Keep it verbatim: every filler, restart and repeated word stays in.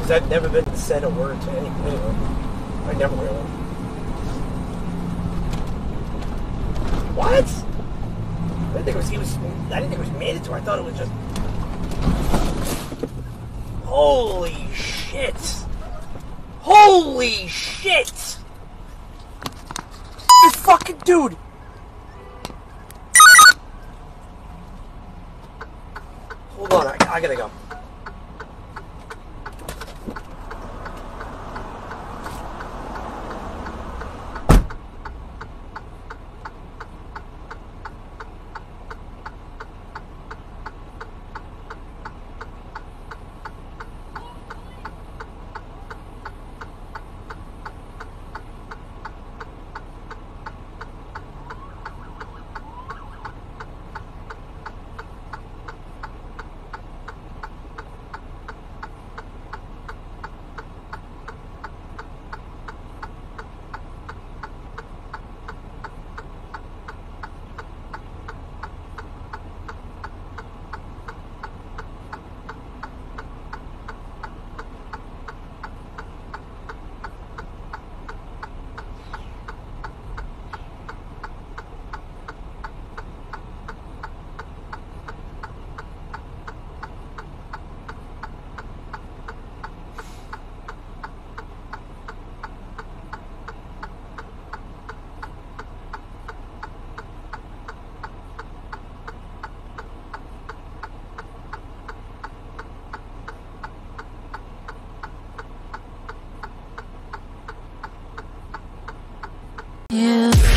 Because I've never been said a word to any, anyone. I never will. What? I didn't think it was, he was, I didn't think it was mandatory. I thought it was just... Holy shit! Holy shit! This fucking dude! Hold on, I, I gotta go. Yeah.